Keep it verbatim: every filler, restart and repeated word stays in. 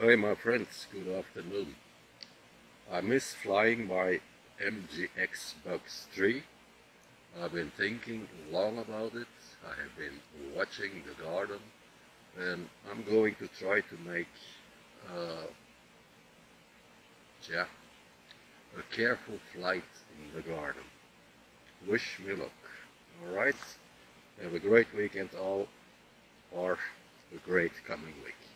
Hey my friends, good afternoon. I miss flying my M J X Bugs three. I've been thinking long about it. I have been watching the garden and I'm going to try to make uh, yeah, a careful flight in the garden. Wish me luck. Alright, have a great weekend all, or a great coming week.